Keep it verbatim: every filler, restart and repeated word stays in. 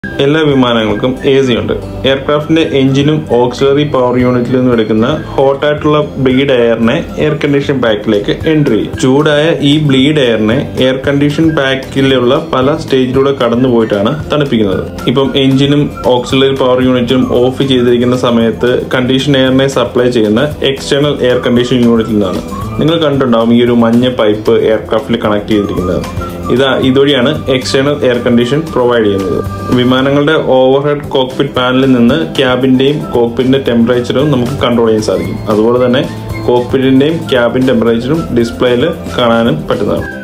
എല്ലാ വിമാനങ്ങൾക്കും A C ഉണ്ട്. എയർക്രാഫ്റ്റിന്റെ എഞ്ചിനും auxiliary power യൂണിറ്റിൽ നിന്നും എടുക്കുന്ന ഹോട്ട് ആയിട്ടുള്ള ബ്ലീഡ് എയറിനെ എയർ കണ്ടീഷൻ പാക്കിലേക്ക് എൻട്രി ചെയ്യും. ചൂടായ ഈ ബ്ലീഡ് എയറിനെ എയർ കണ്ടീഷൻ പാക്കിലുള്ള പല സ്റ്റേജിലൂടെ കടന്നു പോയിട്ടാണ് തണുപ്പിക്കുന്നത്. ഇപ്പം എഞ്ചിനും ഓക്സിലറി പവർ യൂണിറ്റും ഓഫ് ചെയ്തിരിക്കുന്ന സമയത്ത് കണ്ടീഷൻ എയറിനെ സപ്ലൈ ചെയ്യുന്ന എക്സ്റ്റേണൽ എയർ കണ്ടീഷൻ യൂണിറ്റിൽ നിന്നാണ്. നിങ്ങൾ കണ്ടിട്ടുണ്ടാവും ഈ ഒരു മഞ്ഞ പൈപ്പ് എയർക്രാഫ്റ്റിൽ കണക്ട് ചെയ്തിരിക്കുന്നത്. ഇതാ ഇതുവഴിയാണ് എക്സ്റ്റേണൽ എയർ കണ്ടീഷൻ പ്രൊവൈഡ് ചെയ്യുന്നത്. വിമാനങ്ങളുടെ ഓവർഹെഡ് കോക്പിറ്റ് പാനലിൽ നിന്ന് ക്യാബിന്റെയും കോക്പിറ്റിന്റെ ടെമ്പറേച്ചറും നമുക്ക് കൺട്രോൾ ചെയ്യാൻ സാധിക്കും. അതുപോലെ തന്നെ കോക്പിറ്റിന്റെയും ക്യാബിൻ ടെമ്പറേച്ചറും ഡിസ്പ്ലേയിൽ കാണാനും പറ്റുന്നതാണ്.